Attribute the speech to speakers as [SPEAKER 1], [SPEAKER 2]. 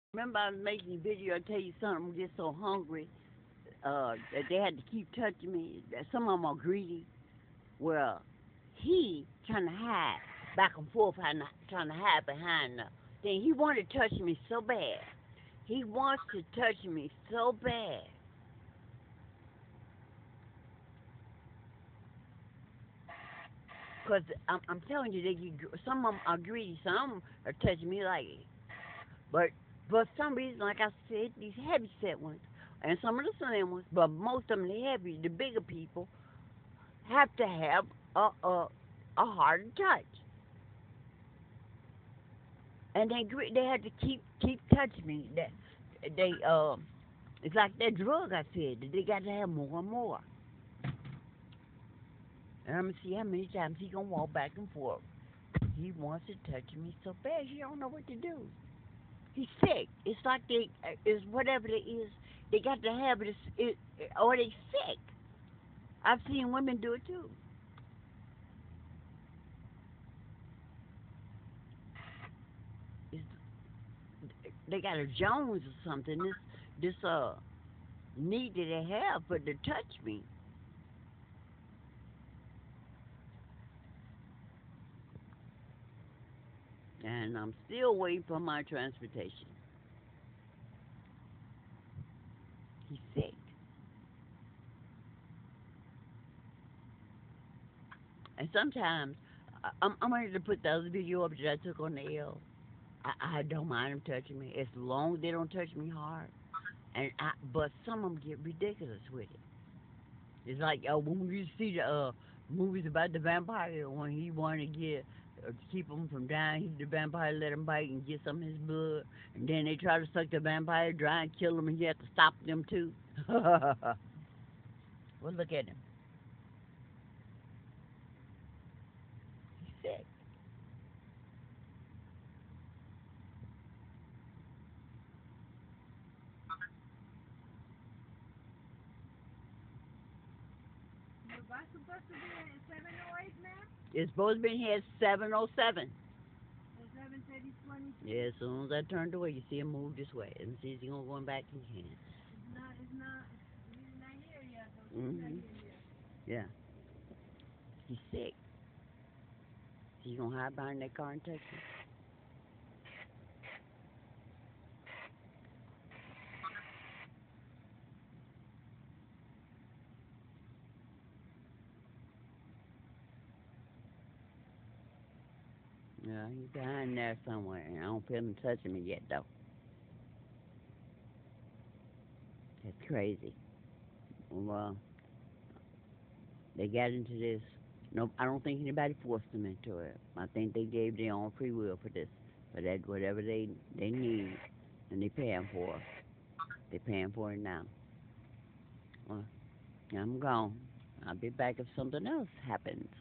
[SPEAKER 1] Remember I was making a video, I tell you something, I'm just so hungry, that they had to keep touching me. That some of them are greedy. Well, he trying to hide back and forth, trying to hide behind the thing. He wanted to touch me so bad. He wants to touch me so bad. Cause I'm telling you, some of them are greedy. Some are touching me like, but for some reason, like I said, these heavy set ones, and some of the slim ones, but most of them the heavy, the bigger people have to have a a, a harder touch, and they had to keep touching me. That they it's like that drug I said. That they got to have more and more. And I'm gonna see how many times he gonna walk back and forth. He wants to touch me so bad, he don't know what to do. He's sick. It's like they is whatever it is. They got to have it, or they sick. I've seen women do it too. It's, they got a Jones or something. This need that they have for to touch me, and I'm still waiting for my transportation. He's sick, and sometimes I'm ready to put the other video up that I took on the L. I don't mind them touching me as long as they don't touch me hard. But some of them get ridiculous with it. It's like when we see the movies about the vampire, when he wanted to get keep him from dying, the vampire let him bite and get some of his blood, and then they try to suck the vampire dry and kill him, and you have to stop them too. Well, look at him. He's sick.
[SPEAKER 2] The bus supposed to be at 7:08 now?
[SPEAKER 1] It's supposed to be here at 7:07.
[SPEAKER 2] Or 7:30:22?
[SPEAKER 1] Yeah, as soon as I turned away, you see him move this way, and see if he's gonna go back. He can.
[SPEAKER 2] He's not here yet, though. She's not
[SPEAKER 1] Mhm.
[SPEAKER 2] here yet.
[SPEAKER 1] Yeah. He's sick. He gonna hide behind that car and touch me. Yeah, he's behind there somewhere. And I don't feel him touching me yet, though. That's crazy. Well, they got into this. No, I don't think anybody forced them into it. I think they gave their own free will for this. For that, whatever they need, and they paying for it. They paying for it now. Well, I'm gone. I'll be back if something else happens.